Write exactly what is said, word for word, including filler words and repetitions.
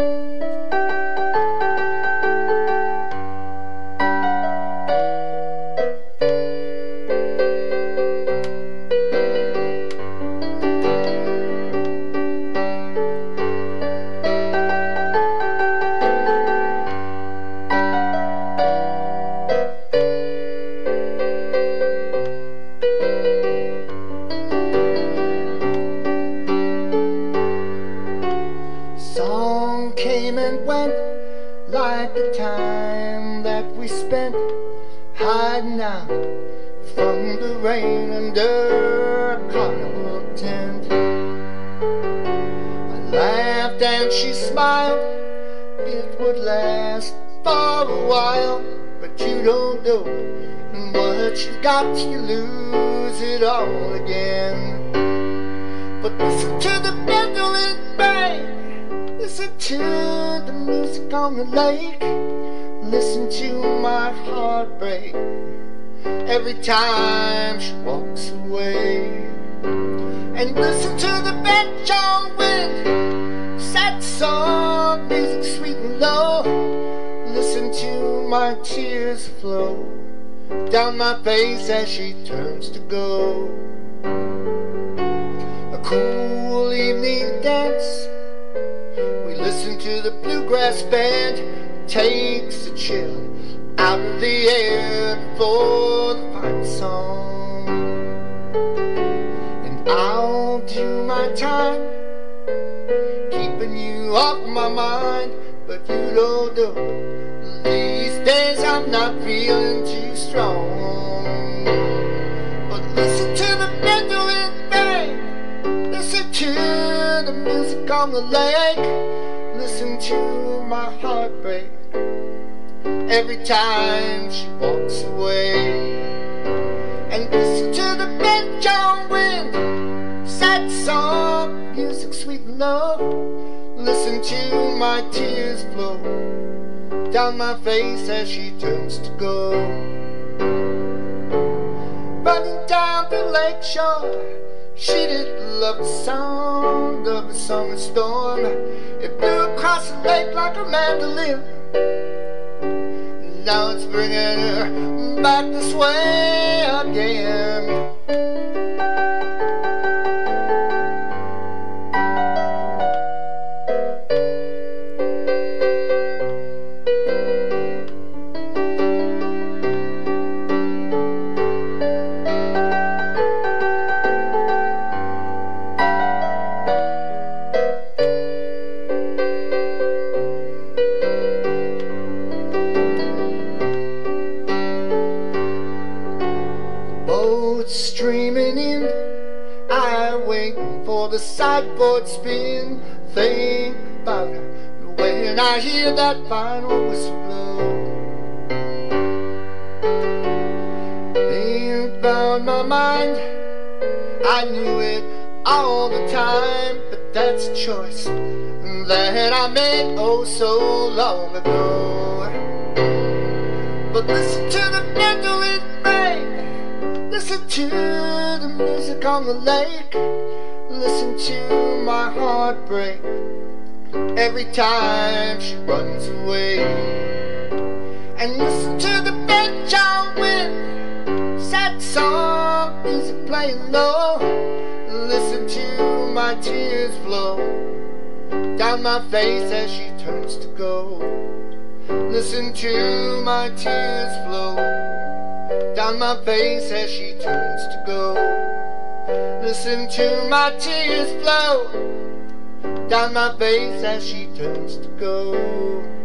Song came and went like the time that we spent hiding out from the rain under a carnival tent. I laughed and she smiled. It would last for a while, but you don't know what you've got till you lose it all again. But listen to the Mandolin bang, listen to the music on the lake, listen to my heart break every time she walks away. And listen to the bench on wind, sad song, music sweet and low. Listen to my tears flow down my face as she turns to go. A cool evening dance, we listen to the bluegrass band, takes the chill out of the air for the final song. And I'll do my time, keeping you off my mind, but you don't know, these days I'm not feeling too strong. But listen to the Mandolin bang, listen to the music on the lake, listen to my heart break every time she walks away. And listen to the bench on wind, sad song, music sweet and low. Listen to my tears flow down my face as she turns to go. Running down the lake shore, she did love the sound of a summer storm. It blew across the lake like a mandolin. Now it's bringing her back this way again. Streaming in, I wait for the sideboard spin. Think about her when I hear that final whistle blow. Think about my mind, I knew it all the time, but that's a choice that I made oh so long ago. But listen to the Mandolin bang, listen to the music on the lake, listen to my heart break every time she runs away. And listen to the bench on wind, sad song, music playing low. Listen to my tears flow down my face as she turns to go. Listen to my tears flow down my face as she turns to go. Listen to my tears flow down my face as she turns to go.